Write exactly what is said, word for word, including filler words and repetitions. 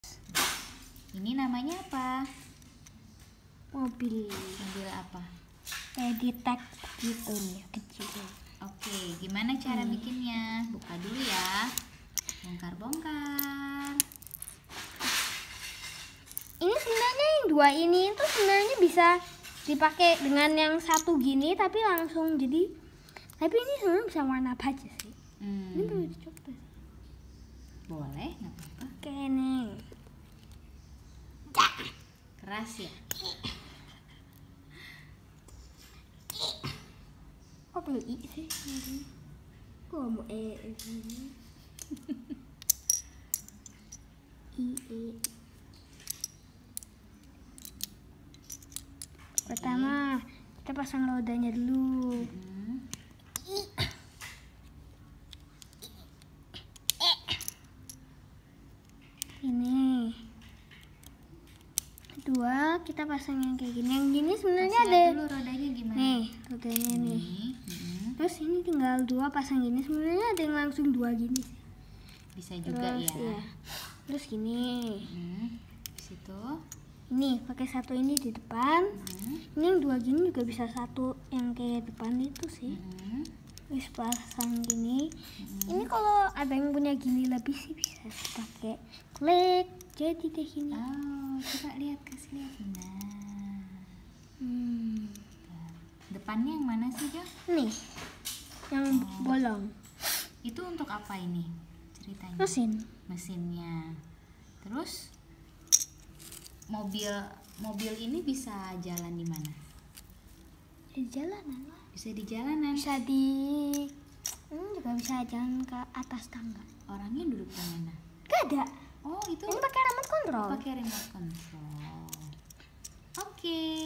Ini namanya apa? Mobil. Mobil apa? Kayak di tag gitu nih, kecil. Oke, gimana cara Hmm. bikinnya? Buka dulu ya. Bongkar-bongkar. Ini sebenarnya yang dua ini itu sebenarnya bisa dipakai dengan yang satu gini, tapi langsung jadi. Tapi ini sebenarnya bisa warna apa aja sih? Hmm, Ini perlu dicoba. boleh, nggak apa-apa. Oke nih. Keras ya? Kok perlu i sih? Kok mau e? I e. Pertama kita pasang rodanya dulu. Hmm. Ini. Kedua kita pasang yang kayak gini. Yang gini sebenarnya Kasih ada. lihat dulu rodanya gimana? Nih rodanya nih. Nih, hmm. Terus ini tinggal dua pasang gini. Sebenarnya ada yang langsung dua gini sih. Bisa juga Terus, ya. iya. Terus gini. Hmm. Habis itu, Ini pakai satu ini di depan. hmm. Ini yang dua gini juga bisa satu yang kayak depan itu sih. Hmm. Terus pasang gini. Hmm. Ini kalau ada yang punya gini lebih sih bisa pakai klik. Jadi deh gini. Oh, coba lihat, kasih lihat. Nah, Hmm. depannya yang mana sih, Jo? Nih, yang Oh. bolong. Itu untuk apa ini ceritanya? Mesin. Mesinnya. Terus mobil mobil ini bisa jalan di mana? Di jalanan lah. Bisa di jalanan. Bisa di. Hmm, juga bisa jalan ke atas tangga. Orangnya duduk di mana? Gak ada. Oh, itu Ini pakai remote control. pakai remote control. Oke.